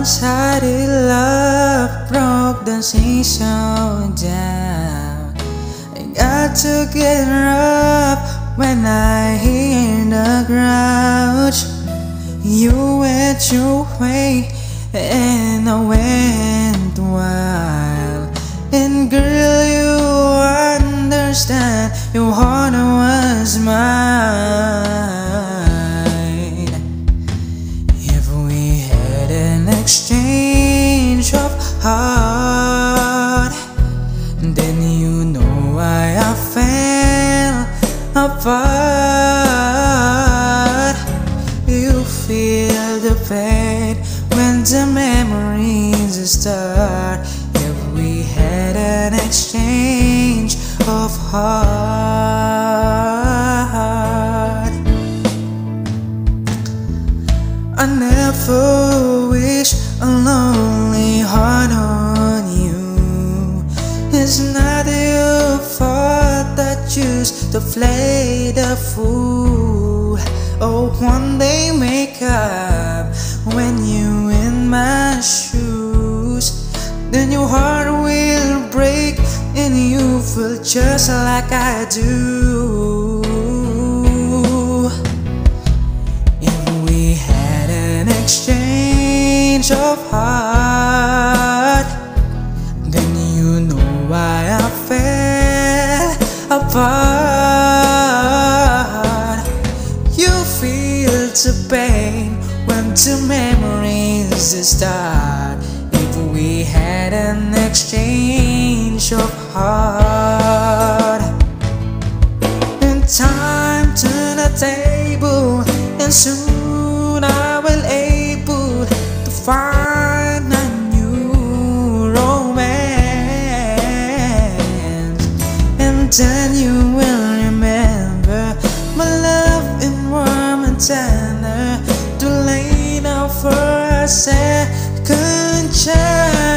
one-sided love broke the seashore down. I got to get rough when I hear the grouch. You went your way and I went wild. And girl, you understand, your heart was mine. If we had an exchange of heart, then you know why I fell apart. You feel the pain when the memories start. If we had an exchange of heart, I never wish a lonely heart on you. It's not your fault that used to play the fool. Oh, one day make up when you in my shoes. Then your heart will break and you feel just like I do. If we had an exchange of heart, then you know why I fell apart. You feel the pain when the memories start. If we had an exchange of heart, and time turned the table, and soon I will able to find a new romance. And then you will remember my love in warm and tender, to lay down for a second chance.